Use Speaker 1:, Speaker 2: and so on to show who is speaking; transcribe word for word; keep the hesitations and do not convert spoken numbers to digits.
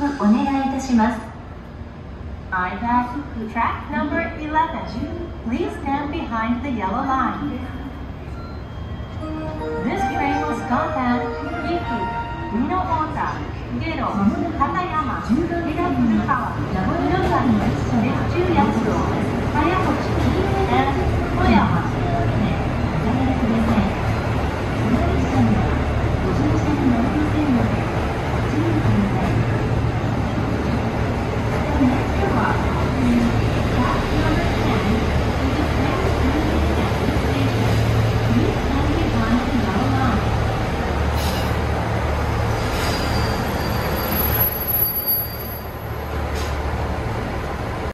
Speaker 1: お願いいたします。
Speaker 2: I pass track number eleven. Please stand behind the yellow line. This train will stop at Gifu, Minohota, Gedo, Katayama, Hirafurukawa, Murasaki, Etsuyasu, Hayahochi, and Toyama.